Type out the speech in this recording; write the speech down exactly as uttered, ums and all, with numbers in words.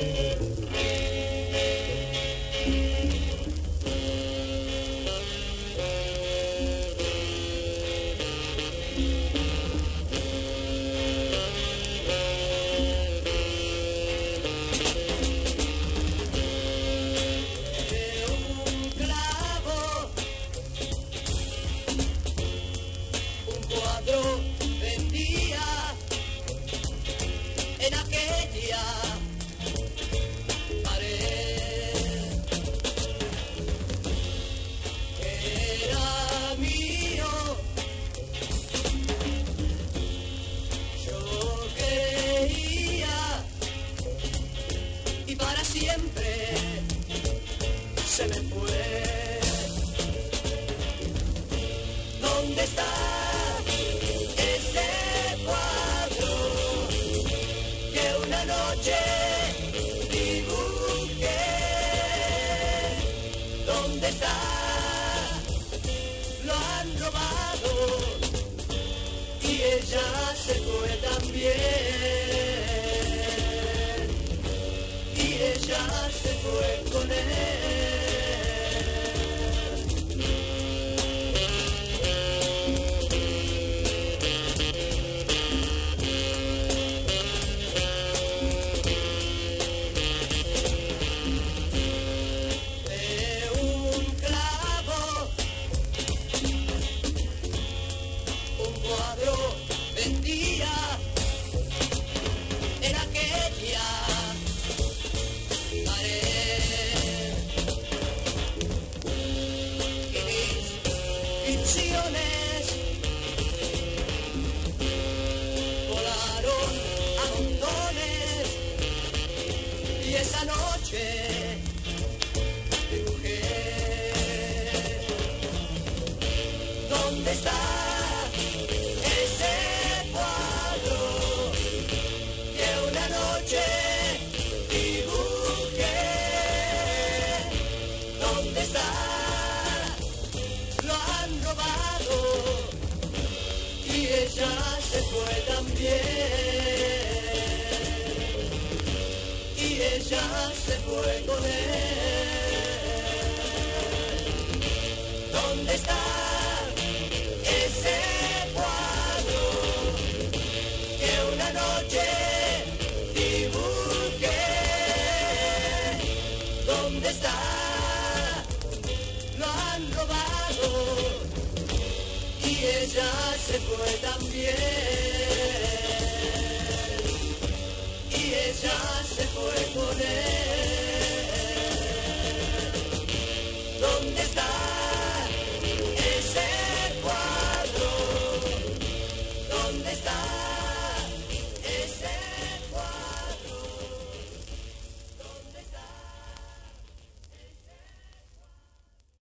En aquella pared que era mío, yo creía, y para siempre se me fue. ¿Dónde está ese cuadro que una noche dibujé? ¿Dónde está? Lo han robado y ella se fue también. Y ella se fue con él. Vendía en aquella pared, y mis visiones volaron a montones, y esa noche dibujé. ¿Dónde está y ella se fue también? Y ella se fue con él. ¿Dónde está ese cuadro que una noche dibujé? ¿Dónde está? Lo han robado y ella se fue también. Y ella se fue con él.